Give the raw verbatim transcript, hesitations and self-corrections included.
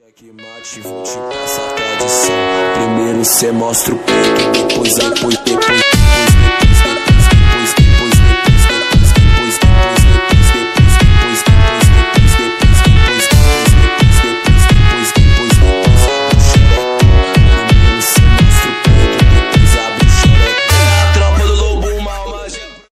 Que mate, vou te passar a tradição. Primeiro cê mostra o peito, depois a depois